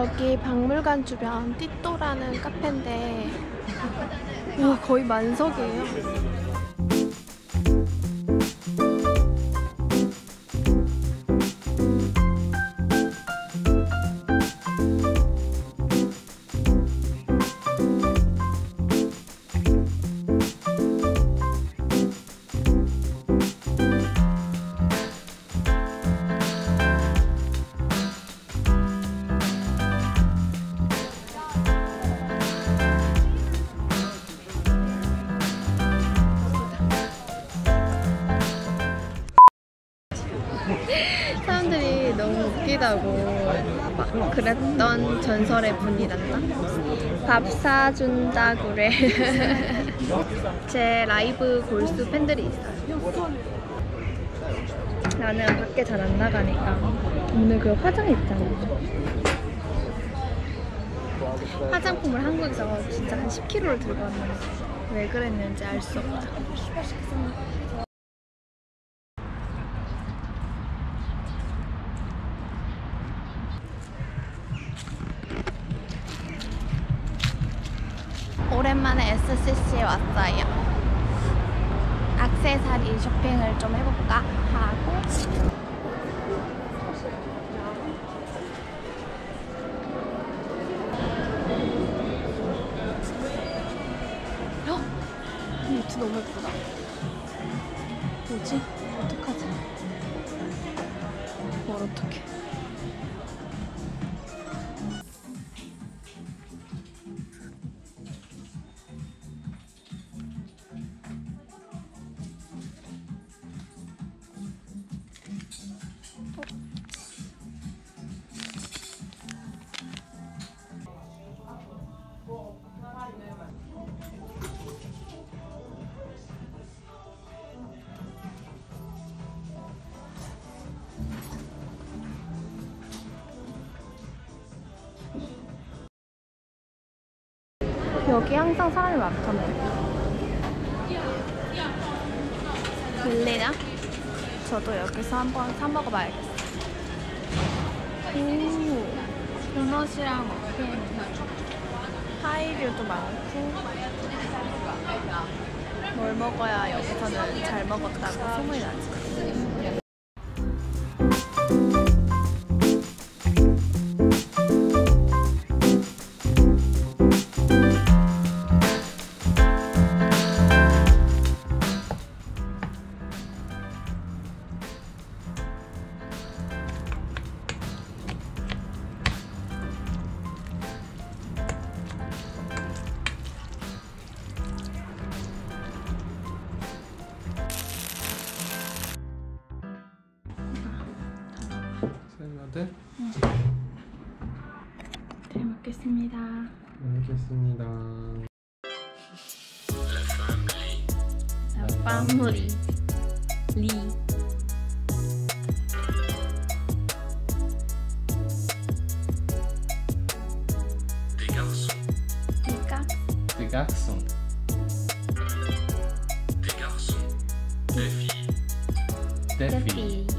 여기 박물관 주변 띠또라는 카페인데 와, 거의 만석이에요. 사람들이 너무 웃기다고 막 그랬던 전설의 분이란다. 밥 사준다 그래. 제 라이브 골수 팬들이 있어요. 나는 밖에 잘 안 나가니까 오늘 그 화장했잖아. 화장품을 한국에서 진짜 한 10kg를 들고 왔는데 왜 그랬는지 알 수 없다. 오랜만에 SCC에 왔어요. 액세서리 쇼핑을 좀 해볼까 하고 이 니트 너무 예쁘다. 뭐지? 어떡하지? 뭘 어떡해. 여기 항상 사람이 많다네. 들리나? 저도 여기서 한번 사 먹어봐야겠어. 오, 도넛이랑 파이류도 많고. 뭘 먹어야 여기서는 잘 먹었다고 소문이 나지? 네? 응. 잘 먹겠습니다. 알겠습니다. 빵무리 리 Des garçons. Des garçons. Des filles. Des filles.